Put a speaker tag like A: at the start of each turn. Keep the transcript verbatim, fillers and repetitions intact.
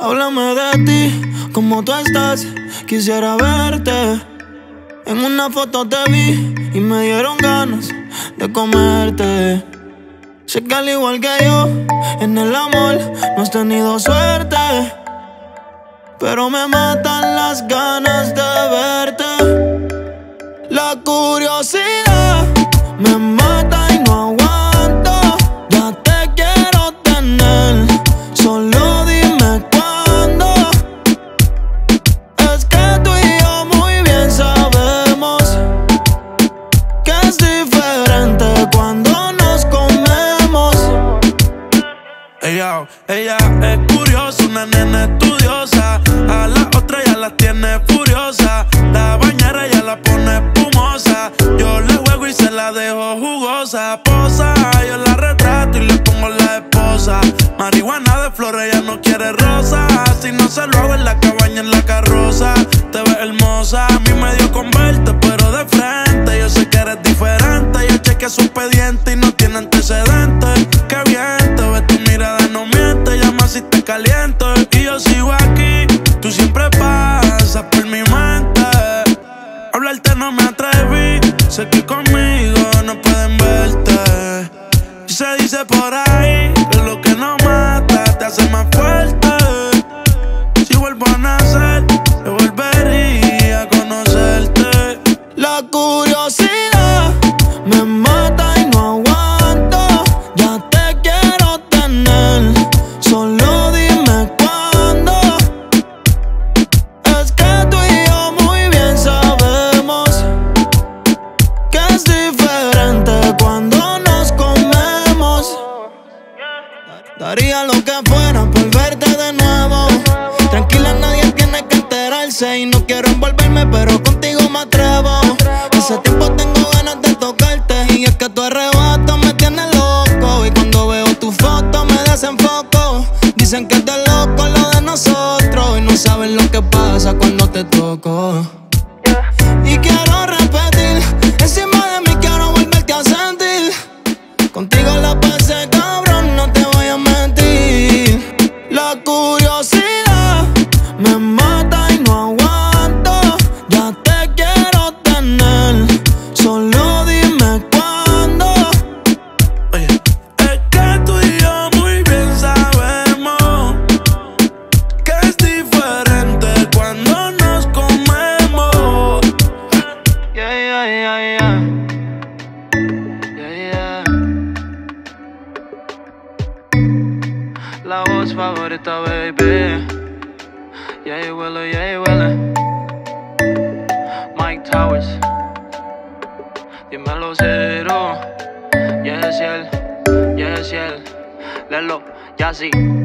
A: Háblame de ti, cómo tú estás, quisiera verte. En una foto te vi y me dieron ganas de comerte. Sé que al igual que yo, en el amor no has tenido suerte, pero me matan las ganas de verte. La curiosidad me mata y no aguanto. Ya te quiero tener, solo dime cuándo. Es que tú y yo muy bien sabemos que es diferente cuando nos comemos.
B: Ella, ella es curiosa, una nena estudiosa. A la otra ya la tiene furiosa. La bañera ya la pone espumosa. Yo le juego y se la dejo jugosa. Posa, yo la retrato y le pongo la esposa. Marihuana de flores, ella no quiere rosa. Si no se lo hago en la cabaña, en la carroza. Te ves hermosa, a mí me dio con verte, pero de frente. Yo sé que eres diferente. Yo chequeé su expediente y no tiene antecedentes. Qué bien, te ves, tu mirada no miente. Llama si te caliento y yo sigo aquí. Tú siempre pasas por mi mente. Hablarte no me atreví. Sé que conmigo no pueden verte. Y se dice por ahí que lo que no mata te hace más fuerte. Si vuelvo a nacer, yo volvería a conocerte.
A: La curiosidad me mata y no aguanto. Ya te quiero tener, solo dime cuándo. Es que tú y yo muy bien sabemos que es diferente cuando nos comemos. Daría lo que fuera por verte de nuevo. Tranquila, nadie tiene que enterarse. Y no quiero envolverme, pero contigo me atrevo. Hace tiempo tengo ganas de tocarte. Y es que tu arrebato me tiene loco. Y cuando veo tu foto me desenfoco. Dicen que es de loco lo de nosotros. Y no saben lo que pasa cuando te toco. Y quiero repetir, encima de mí quiero volverte a sentir. Contigo la pasé cabrón, no te voy a mentir. La curiosidad me mata y no aguanto. Ya te quiero tener, solo dime cuándo.
B: Oye, es que tú y yo muy bien sabemos que es diferente cuando nos comemos.
A: Yeah, yeah, yeah, yeah. Yeah, yeah. La voz favorita, baby. Yeah, huele, yeah, huele. Mike Towers. Dímelo cero. Yes, él. Yes, él. Lelo, ya sí.